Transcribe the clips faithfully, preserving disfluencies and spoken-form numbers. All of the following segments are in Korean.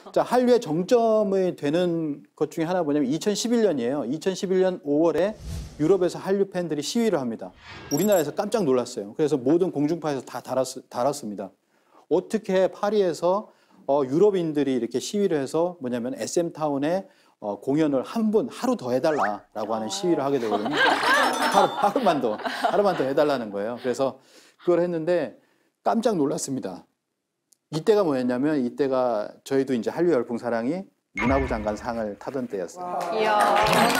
자, 한류의 정점이 되는 것 중에 하나 뭐냐면 이천십일 년이에요. 이천십일 년 오월에 유럽에서 한류 팬들이 시위를 합니다. 우리나라에서 깜짝 놀랐어요. 그래서 모든 공중파에서 다 달았, 달았습니다. 어떻게 파리에서 어, 유럽인들이 이렇게 시위를 해서 뭐냐면 에스엠타운에 어, 공연을 한 분 하루 더 해달라라고 하는 시위를 하게 되거든요. 하루, 하루만 더, 하루만 더 해달라는 거예요. 그래서 그걸 했는데 깜짝 놀랐습니다. 이때가 뭐였냐면 이때가 저희도 이제 한류 열풍 사랑이 문화부 장관 상을 타던 때였어요. 이야.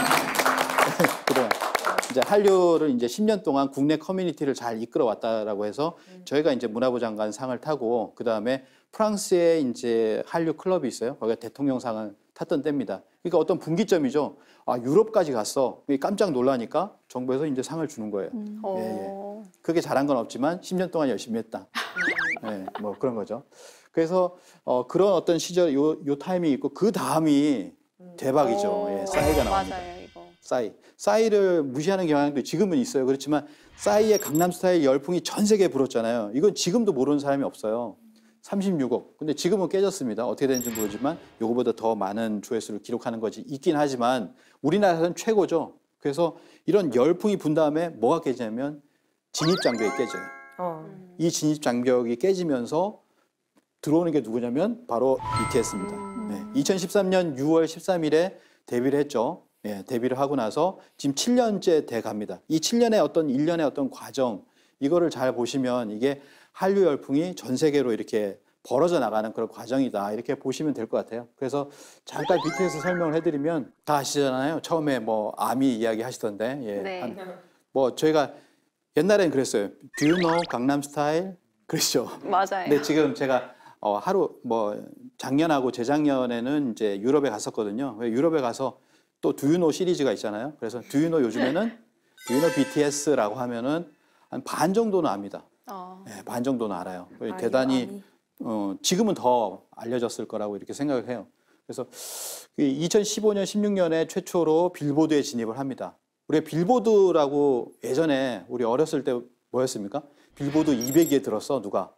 그래. 이제 한류를 이제 십 년 동안 국내 커뮤니티를 잘 이끌어 왔다라고 해서 저희가 이제 문화부 장관 상을 타고 그 다음에 프랑스에 이제 한류 클럽이 있어요. 거기가 대통령상을 탔던 때입니다. 그러니까 어떤 분기점이죠. 아, 유럽까지 갔어. 깜짝 놀라니까 정부에서 이제 상을 주는 거예요. 음. 예, 예. 그게 잘한 건 없지만 십 년 동안 열심히 했다. 예, 뭐 그런 거죠. 그래서 어, 그런 어떤 시절 요, 요 타임이 있고 그 다음이 대박이죠. 예, 싸이가 나옵니다. 맞아요, 이거. 싸이. 싸이를 무시하는 경향도 지금은 있어요. 그렇지만 싸이의 강남스타일 열풍이 전 세계에 불었잖아요. 이건 지금도 모르는 사람이 없어요. 삼십육억. 근데 지금은 깨졌습니다. 어떻게 되는지 모르지만 요거보다 더 많은 조회수를 기록하는 것이 있긴 하지만 우리나라에서는 최고죠. 그래서 이런 열풍이 분 다음에 뭐가 깨지냐면 진입장벽이 깨져요. 어. 이 진입장벽이 깨지면서 들어오는 게 누구냐면 바로 비티에스입니다. 네. 이천십삼 년 유월 십삼일에 데뷔를 했죠. 예, 데뷔를 하고 나서 지금 칠 년째 돼 갑니다. 이 칠 년의 어떤 일련의 어떤 과정, 이거를 잘 보시면 이게 한류 열풍이 전 세계로 이렇게 벌어져 나가는 그런 과정이다. 이렇게 보시면 될 것 같아요. 그래서 잠깐 비티에스 설명을 해드리면 다 아시잖아요. 처음에 뭐 아미 이야기 하시던데. 예, 네. 한, 뭐 저희가 옛날엔 그랬어요. Do you know 강남 스타일? 그랬죠. 맞아요. 근데 지금 제가 어, 하루 뭐 작년하고 재작년에는 이제 유럽에 갔었거든요. 왜 유럽에 가서 또 Do you know 시리즈가 있잖아요. 그래서 Do you know 요즘에는 Do you know 비티에스라고 하면은 한 반 정도는 압니다. 어. 네, 반 정도는 알아요. 아니, 대단히 아니. 어, 지금은 더 알려졌을 거라고 이렇게 생각을 해요. 그래서 이천십오 년, 십육 년에 최초로 빌보드에 진입을 합니다. 우리가 빌보드라고 예전에 우리 어렸을 때 뭐였습니까? 빌보드 이백위에 들었어, 누가?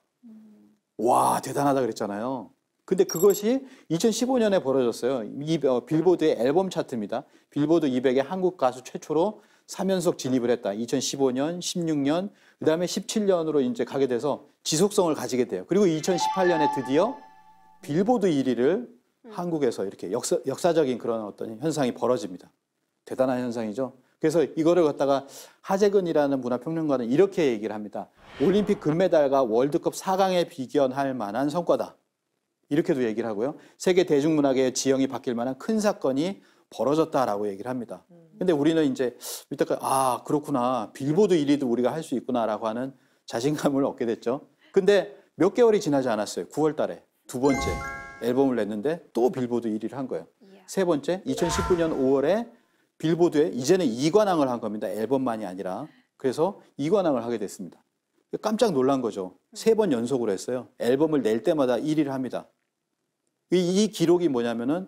와, 대단하다 그랬잖아요. 근데 그것이 이천십오 년에 벌어졌어요. 이 어, 빌보드의 앨범 차트입니다. 빌보드 이백에 한국 가수 최초로 삼 연속 진입을 했다. 이천십오 년, 십육 년, 그 다음에 십칠 년으로 이제 가게 돼서 지속성을 가지게 돼요. 그리고 이천십팔 년에 드디어 빌보드 일 위를 음. 한국에서 이렇게 역사, 역사적인 그런 어떤 현상이 벌어집니다. 대단한 현상이죠. 그래서 이거를 갖다가 하재근이라는 문화평론가는 이렇게 얘기를 합니다. 올림픽 금메달과 월드컵 사 강에 비견할 만한 성과다. 이렇게도 얘기를 하고요. 세계 대중문화계의 지형이 바뀔 만한 큰 사건이 벌어졌다라고 얘기를 합니다. 근데 우리는 이제 이때까지 아 그렇구나. 빌보드 일 위도 우리가 할 수 있구나라고 하는 자신감을 얻게 됐죠. 근데 몇 개월이 지나지 않았어요. 구월 달에 두 번째 앨범을 냈는데 또 빌보드 일 위를 한 거예요. 세 번째 이천십구 년 오월에 빌보드에 이제는 이관왕을 한 겁니다. 앨범만이 아니라. 그래서 이관왕을 하게 됐습니다. 깜짝 놀란 거죠. 세 번 연속으로 했어요. 앨범을 낼 때마다 일 위를 합니다. 이, 이 기록이 뭐냐면은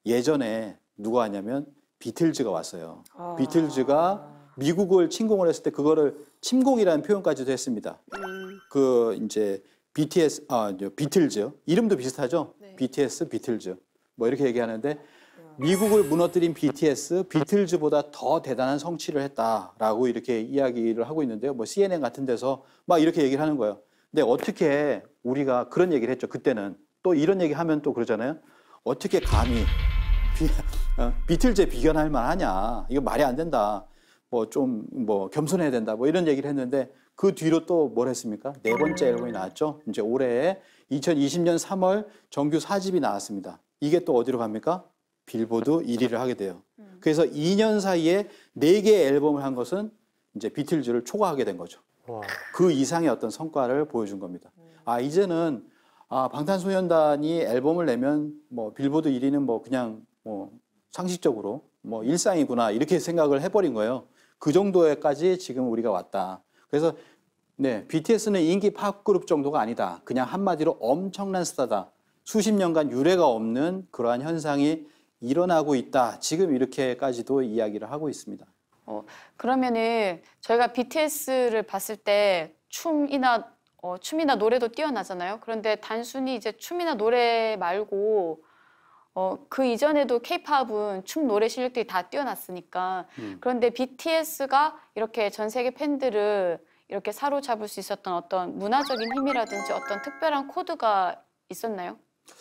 예전에 누가 하냐면 비틀즈가 왔어요. 아. 비틀즈가 미국을 침공을 했을 때 그거를 침공이라는 표현까지도 했습니다. 음. 그 이제 비티에스 아 비틀즈요. 이름도 비슷하죠. 네. 비티에스, 비틀즈. 뭐 이렇게 얘기하는데 미국을 무너뜨린 비티에스, 비틀즈보다 더 대단한 성취를 했다라고 이렇게 이야기를 하고 있는데요. 뭐 씨엔엔 같은 데서 막 이렇게 얘기를 하는 거예요. 근데 어떻게 우리가 그런 얘기를 했죠. 그때는 또 이런 얘기 하면 또 그러잖아요. 어떻게 감히 비, 어, 비틀즈에 비견할 만하냐. 이거 말이 안 된다. 뭐 좀 뭐 겸손해야 된다. 뭐 이런 얘기를 했는데 그 뒤로 또 뭘 했습니까? 네 번째 앨범이 나왔죠. 이제 올해 이천이십 년 삼월 정규 사 집이 나왔습니다. 이게 또 어디로 갑니까? 빌보드 일 위를 하게 돼요. 그래서 이 년 사이에 네 개의 앨범을 한 것은 이제 비틀즈를 초과하게 된 거죠. 와. 그 이상의 어떤 성과를 보여준 겁니다. 아, 이제는 아, 방탄소년단이 앨범을 내면 뭐 빌보드 일 위는 뭐 그냥 뭐 상식적으로 뭐 일상이구나 이렇게 생각을 해버린 거예요. 그 정도에까지 지금 우리가 왔다. 그래서 네, 비티에스는 인기 팝 그룹 정도가 아니다. 그냥 한마디로 엄청난 스타다. 수십 년간 유례가 없는 그러한 현상이 일어나고 있다. 지금 이렇게까지도 이야기를 하고 있습니다. 어, 그러면은 저희가 비티에스를 봤을 때 춤이나 어, 춤이나 노래도 뛰어나잖아요. 그런데 단순히 이제 춤이나 노래 말고 어, 그 이전에도 케이팝은 춤 노래 실력들이 다 뛰어났으니까 음. 그런데 비티에스가 이렇게 전 세계 팬들을 이렇게 사로잡을 수 있었던 어떤 문화적인 힘이라든지 어떤 특별한 코드가 있었나요?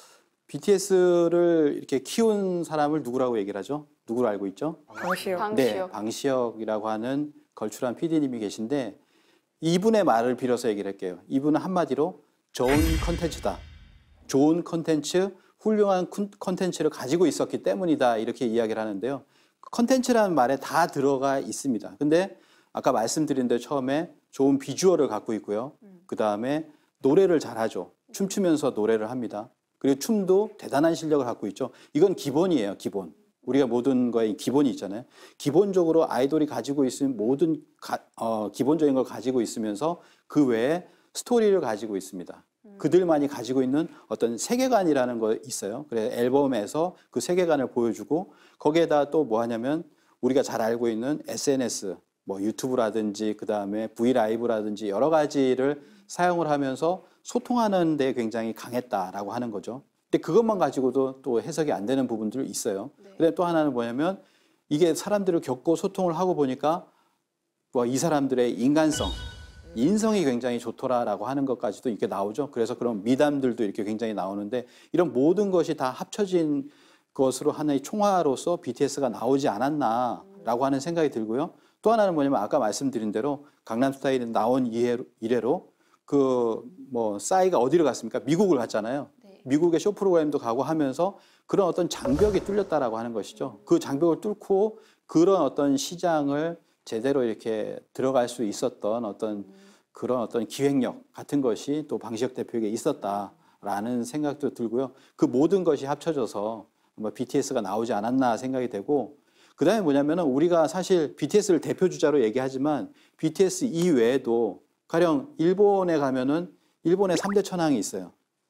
비티에스를 이렇게 키운 사람을 누구라고 얘기를 하죠? 누구로 알고 있죠? 방시혁. 방시혁. 네, 방시혁이라고 하는 걸출한 피디님이 계신데 이분의 말을 빌어서 얘기를 할게요. 이분은 한마디로 좋은 컨텐츠다. 좋은 컨텐츠, 훌륭한 컨텐츠를 가지고 있었기 때문이다. 이렇게 이야기를 하는데요. 컨텐츠라는 말에 다 들어가 있습니다. 근데 아까 말씀드린 대로 처음에 좋은 비주얼을 갖고 있고요. 그 다음에 노래를 잘하죠. 춤추면서 노래를 합니다. 그리고 춤도 대단한 실력을 갖고 있죠. 이건 기본이에요, 기본. 우리가 모든 거에 기본이 있잖아요. 기본적으로 아이돌이 가지고 있는 모든 가, 어, 기본적인 걸 가지고 있으면서 그 외에 스토리를 가지고 있습니다. 그들만이 가지고 있는 어떤 세계관이라는 거 있어요. 그래서 앨범에서 그 세계관을 보여주고 거기에다 또 뭐 하냐면 우리가 잘 알고 있는 에스엔에스, 뭐 유튜브라든지 그 다음에 브이라이브라든지 여러 가지를 사용을 하면서 소통하는 데 굉장히 강했다라고 하는 거죠. 근데 그것만 가지고도 또 해석이 안 되는 부분들이 있어요. 네. 근데 또 하나는 뭐냐면 이게 사람들을 겪고 소통을 하고 보니까 뭐 이 사람들의 인간성, 인성이 굉장히 좋더라라고 하는 것까지도 이렇게 나오죠. 그래서 그런 미담들도 이렇게 굉장히 나오는데 이런 모든 것이 다 합쳐진 것으로 하나의 총화로서 비티에스가 나오지 않았나라고 하는 생각이 들고요. 또 하나는 뭐냐면 아까 말씀드린 대로 강남스타일이 나온 이래로, 이래로 그 뭐 싸이가 어디로 갔습니까? 미국을 갔잖아요. 네. 미국의 쇼 프로그램도 가고 하면서 그런 어떤 장벽이 뚫렸다라고 하는 것이죠. 그 장벽을 뚫고 그런 어떤 시장을 제대로 이렇게 들어갈 수 있었던 어떤 그런 어떤 기획력 같은 것이 또 방시혁 대표에게 있었다라는 생각도 들고요. 그 모든 것이 합쳐져서 뭐 비티에스가 나오지 않았나 생각이 되고 그 다음에 뭐냐면은 우리가 사실 비티에스를 대표 주자로 얘기하지만 비티에스 이외에도 가령 일본에 가면은 일본의 삼 대 천왕이 있어요.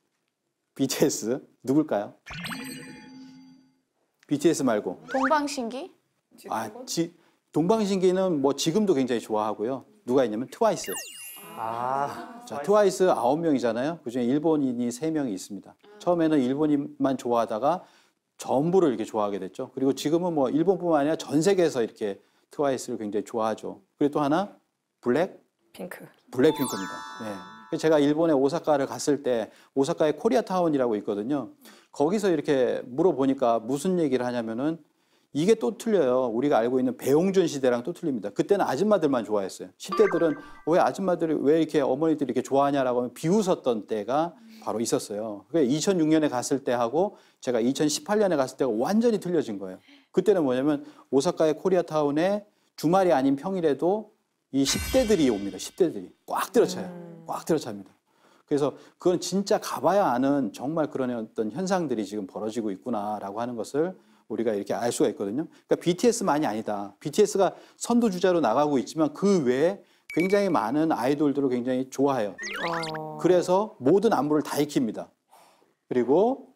비티에스 누굴까요? 비티에스 말고. 동방신기? 아, 지, 동방신기는 뭐 지금도 굉장히 좋아하고요. 누가 있냐면 트와이스. 아, 자, 트와이스 아홉 명이잖아요. 그중에 일본인이 세 명이 있습니다. 처음에는 일본인만 좋아하다가 전부를 이렇게 좋아하게 됐죠. 그리고 지금은 뭐 일본뿐만 아니라 전 세계에서 이렇게 트와이스를 굉장히 좋아하죠. 그리고 또 하나 블랙 핑크. 블랙핑크입니다. 네. 제가 일본의 오사카를 갔을 때 오사카에 코리아타운이라고 있거든요. 거기서 이렇게 물어보니까 무슨 얘기를 하냐면은 이게 또 틀려요. 우리가 알고 있는 배용준 시대랑 또 틀립니다. 그때는 아줌마들만 좋아했어요. 십 대들은 왜 아줌마들이 왜 이렇게 어머니들이 이렇게 좋아하냐라고 하면 비웃었던 때가 바로 있었어요. 이천육 년에 갔을 때하고 제가 이천십팔 년에 갔을 때가 완전히 틀려진 거예요. 그때는 뭐냐면 오사카의 코리아타운에 주말이 아닌 평일에도 이 십 대들이 옵니다. 십 대들이 꽉 들어차요. 꽉 들어찹니다. 그래서 그건 진짜 가봐야 아는 정말 그런 어떤 현상들이 지금 벌어지고 있구나라고 하는 것을 우리가 이렇게 알 수가 있거든요. 그러니까 비티에스만이 아니다. 비티에스가 선두주자로 나가고 있지만 그 외에 굉장히 많은 아이돌들을 굉장히 좋아해요. 어. 그래서 모든 안무를 다 익힙니다. 그리고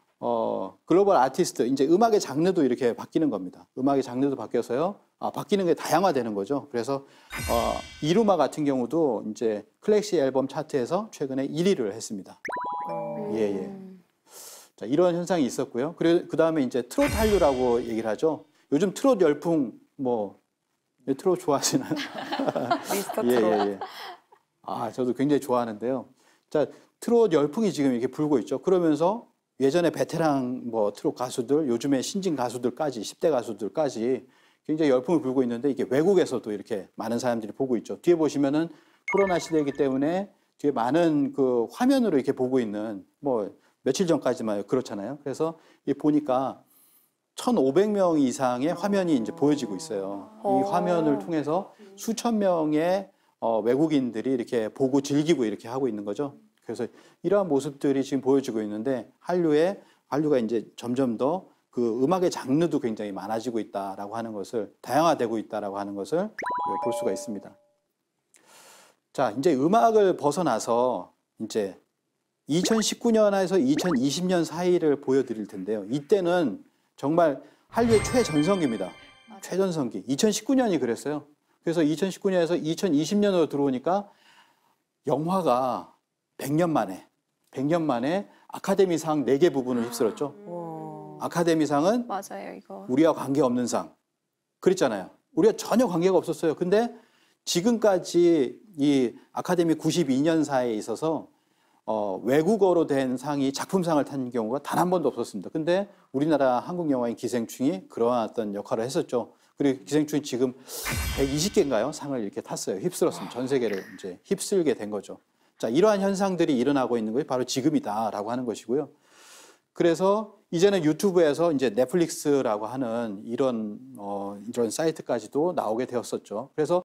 어, 글로벌 아티스트, 이제 음악의 장르도 이렇게 바뀌는 겁니다. 음악의 장르도 바뀌어서요. 아, 바뀌는 게 다양화되는 거죠. 그래서 어, 이루마 같은 경우도 이제 클래식 앨범 차트에서 최근에 일 위를 했습니다. 어. 예, 예. 자, 이런 현상이 있었고요. 그리고 그 다음에 이제 트롯 한류라고 얘기를 하죠. 요즘 트롯 열풍, 뭐, 트롯 좋아하시나요? 미스터 예, 트롯. 예, 예. 아, 저도 굉장히 좋아하는데요. 자, 트롯 열풍이 지금 이렇게 불고 있죠. 그러면서 예전에 베테랑 뭐 트롯 가수들, 요즘에 신진 가수들까지, 십 대 가수들까지 굉장히 열풍을 불고 있는데 이게 외국에서도 이렇게 많은 사람들이 보고 있죠. 뒤에 보시면은 코로나 시대이기 때문에 뒤에 많은 그 화면으로 이렇게 보고 있는 뭐 며칠 전까지만 그렇잖아요. 그래서 이 보니까 천오백 명 이상의 화면이 이제 보여지고 있어요. 이 화면을 통해서 수천 명의 어, 외국인들이 이렇게 보고 즐기고 이렇게 하고 있는 거죠. 그래서 이러한 모습들이 지금 보여지고 있는데 한류에 한류가 이제 점점 더 그 음악의 장르도 굉장히 많아지고 있다라고 하는 것을 다양화되고 있다라고 하는 것을 볼 수가 있습니다. 자, 이제 음악을 벗어나서 이제 이천십구 년에서 이천이십 년 사이를 보여드릴 텐데요. 이때는 정말 한류의 최전성기입니다. 맞아요. 최전성기. 이천십구 년이 그랬어요. 그래서 이천십구 년에서 이천이십 년으로 들어오니까 영화가 백 년 만에, 백 년 만에 아카데미상 네 개 부분을 휩쓸었죠. 와. 아카데미상은 맞아요, 이거. 우리와 관계없는 상. 그랬잖아요. 우리가 전혀 관계가 없었어요. 근데 지금까지 이 아카데미 구십이 년사에 있어서 어, 외국어로 된 상이 작품상을 탄 경우가 단 한 번도 없었습니다. 근데 우리나라 한국영화인 기생충이 그러한 어떤 역할을 했었죠. 그리고 기생충이 지금 백이십 개인가요? 상을 이렇게 탔어요. 휩쓸었습니다. 전 세계를 이제 휩쓸게 된 거죠. 자, 이러한 현상들이 일어나고 있는 것이 바로 지금이다라고 하는 것이고요. 그래서 이제는 유튜브에서 이제 넷플릭스라고 하는 이런 어, 이런 사이트까지도 나오게 되었었죠. 그래서